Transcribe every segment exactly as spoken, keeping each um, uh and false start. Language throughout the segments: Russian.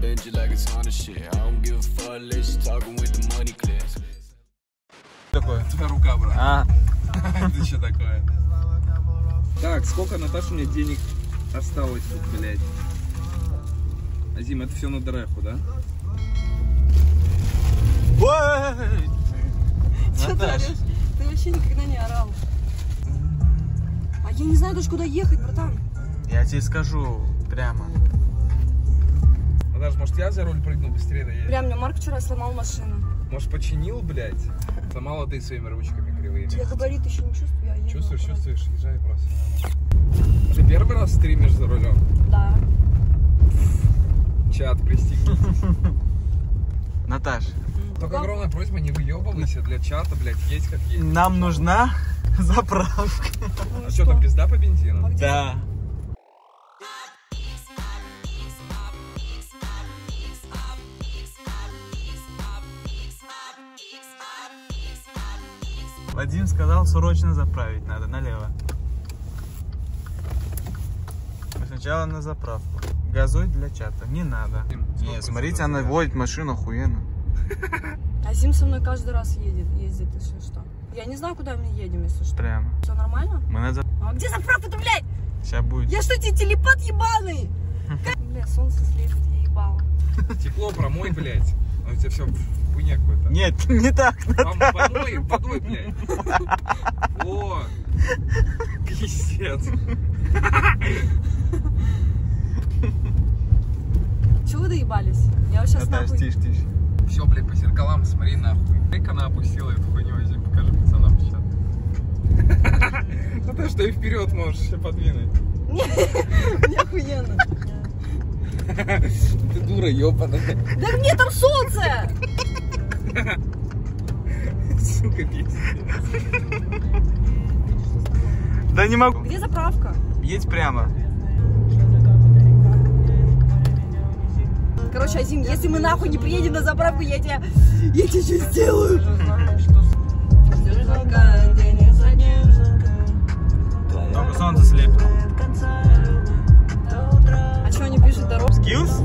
Такое? Твоя рука, брат. А. Это что такое? Так, сколько, Наташа, у меня денег осталось тут, блядь? Азим, это все на дреху, да? Ой! Что ты орешь? Ты вообще никогда не орал. А я не знаю даже, куда ехать, братан. Я тебе скажу прямо. Наташа, может, я за руль прыгну, быстрее доедешь? Прям, мне Марк вчера сломал машину. Может, починил, блядь? Сломала ты своими ручками кривыми. Я габарит еще не чувствую, я еду. Чувствуешь, чувствуешь, езжай просто. Ты первый раз стримишь за рулем? Да. Чат, пристегнитесь. Наташ. Только огромная просьба, не выебывайся для чата, блядь, есть как есть. Нам нужна заправка. Ну А что, там пизда по бензину? Да. Вадим сказал, срочно заправить надо, налево. Сначала на заправку. Газой для чата не надо. Нет, смотрите, она водит машину охуенно. Азим со мной каждый раз едет, ездит, если что. Я не знаю, куда мы едем, если что. Прямо. Все нормально? Мы на зап... А где заправка-то, блядь? Сейчас будет. Я что, тебе телепат ебаный? Бля, солнце светит, я ебала. Стекло промой, блядь. А у тебя все в хуйне какой-то. Нет, не так. Помой, подуй, блядь. О, пиздец. Чего вы доебались? Я вот сейчас Наташ, нахуй... тише, тише. Все, блядь, по зеркалам смотри нахуй. Как она опустила эту хуйню, Азим, покажи пацанам сейчас. Ну ты что, и вперед можешь все подвинуть. Не охуенно. Ты дура, ёбаная. Да мне там солнце! Сука, пиздец. Да не могу. Где заправка? Едь прямо. Короче, Азим, если мы нахуй не приедем на заправку, я тебя... Я тебя что сделаю? Только солнце слепит. А что они пишут? Дорогу? Skills?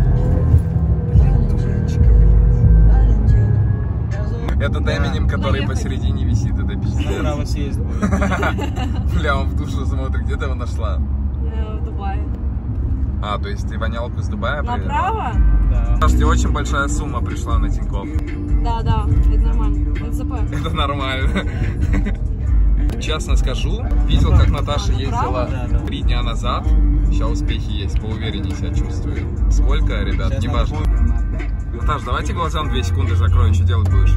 Это Эминем, который посередине висит, это пиздец. Направо съездить будет. Бля, он в душу смотрит, где ты его нашла? В Дубае. А, то есть ты вонялку из Дубая привезла? Направо? Да. Саш, тебе очень большая сумма пришла на Тинькофф. Да, да, это нормально. Это ЗП. Это нормально. Честно скажу, видел, как Наташа ездила три дня назад. Сейчас успехи есть, поувереннее себя чувствую. Сколько, ребят, не важно. Наташ, давайте глазам две секунды закрою, что делать будешь?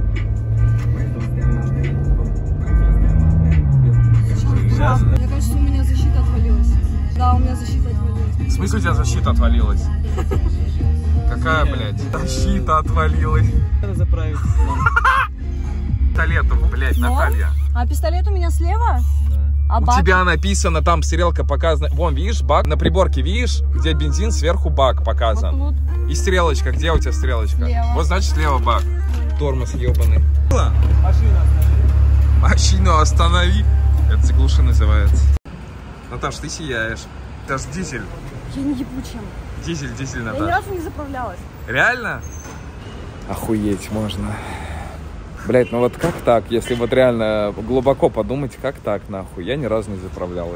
Сейчас. Мне кажется, у меня защита отвалилась. Да, у меня защита отвалилась. В смысле у тебя защита отвалилась? Какая, блядь? Защита отвалилась. Надо заправить. Пистолетов, блядь, Наталья. А пистолет у меня слева? Да. А У бак? тебя написано, там стрелка показана. Вон, видишь, бак на приборке, видишь, где бензин, сверху бак показан. Вот тут. И стрелочка, где у тебя стрелочка? Слева. Вот значит слева бак. Тормоз ебаный. Машина останови. Машину останови. Это заглуши называется. Наташ, ты сияешь. Это ж дизель. Я не ебучая. Дизель, дизель, Я ни Наташ. разу не заправлялась. Реально? Охуеть можно. Блять, ну вот как так? Если вот реально глубоко подумать, как так нахуй? Я ни разу не заправлялась.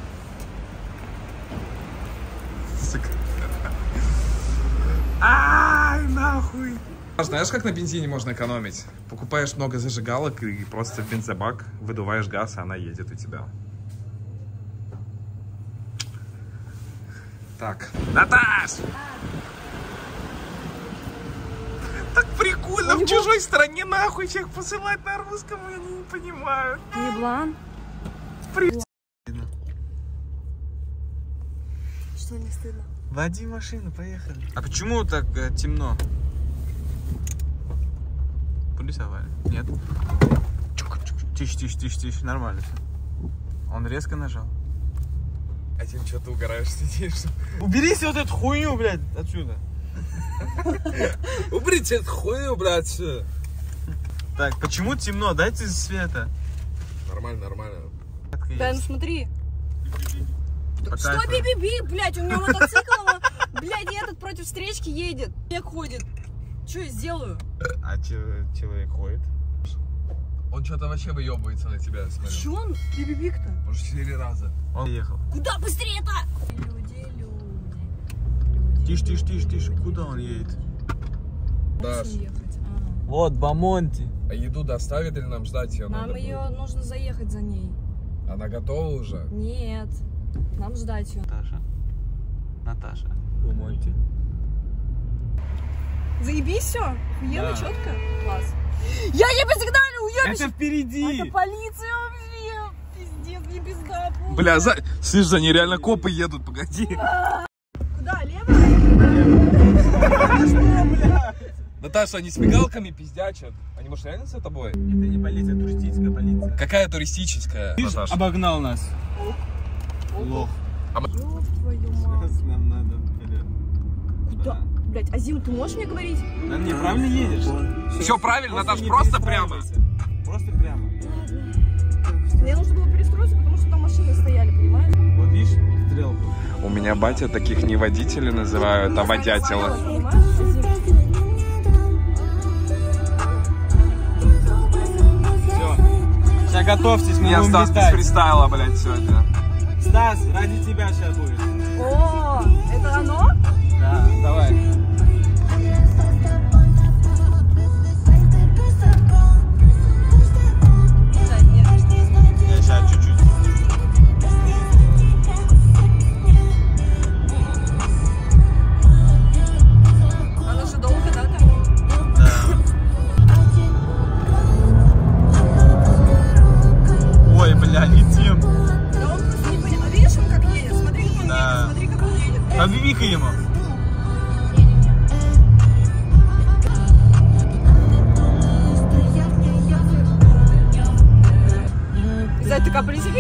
Сука. Ай, нахуй. Знаешь, как на бензине можно экономить? Покупаешь много зажигалок и просто в бензобак выдуваешь газ, и она едет у тебя. Так. Наташ! Так прикольно, в чужой стране нахуй всех посылать на русском, и они не понимают. Еблан. При... Что, не стыдно? Води машину, поехали. А почему так э, темно? Порисовали? Нет? Тише, тише, тише, тише, нормально все. Он резко нажал. А тем что ты угораешь, сидишь? Уберите вот эту хуйню, блядь, отсюда. Уберите эту хуйню, блядь. Так, почему темно? Дайте света. Нормально, нормально. Да, ну смотри. По Что кайфу. би-би-би, блядь, у меня мотоцикл, блядь, и этот против против встречки едет. Человек ходит. Что я сделаю? А человек ходит? Он что-то вообще выебывается на тебя, смотрю. Че он? Бибибик-то? Может, четыре раза. Он ехал. Куда быстрее-то? Люди, люди. Тише, тише, тише, тише. Куда он едет? Даш, Вот, Бамонти. а еду доставит или нам ждать ее? Нам надо ее будет? нужно заехать за ней. Она готова уже? Нет. Нам ждать ее. Наташа. Наташа. Бамонти. Заебись все? Охуенно, Да. четко? Класс. Я не посигналю, уебище! Это впереди. Это полиция вообще! Пиздец, не пизда. полная. Бля, за... слышь, за ней реально копы едут, погоди. Куда, лево? Наташа, они с мигалками пиздячат. Они, может, реально за тобой? Это не полиция, это туристическая полиция. Какая туристическая? Ты ж Наташа? обогнал нас. Лох. Ёб твою мать. Нам надо вперед. Куда? Блять, Азим, ты можешь мне говорить? Да не, правильно едешь. Все правильно, Наташ, не просто прямо. перестраивайся. Просто прямо. Мне нужно было перестроиться, потому что там машины стояли, понимаешь? Вот видишь, стрелку. У меня батя таких не водителей называют, а водятела. Понимаешь, Азим? Все. Сейчас готовьтесь, мы Я будем Стас без летать. фристайла, блядь, сегодня. Стас, ради тебя сейчас будет. О, это оно? Да, давай. Да, нет. Я сейчас чуть-чуть. Оно же долго, да, там? Да. Ой, бля, летим. Да он просто не понял. А видишь, он как едет? Смотри, как он Да. едет, смотри, как он едет. Эй, Обвихай ему. Зай, такая полиция.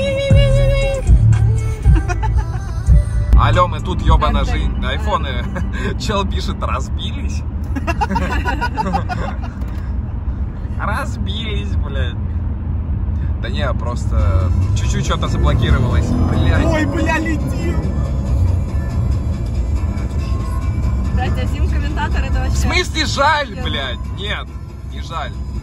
Алло, мы тут, ёбана жизнь. Айфоны. Чел пишет, разбились? Разбились, блядь. Да не, просто чуть-чуть что-то заблокировалось. Блядь. Ой, бля, летим. Блять, Азим комментатор, это вообще... В смысле жаль, блядь? Нет, не жаль.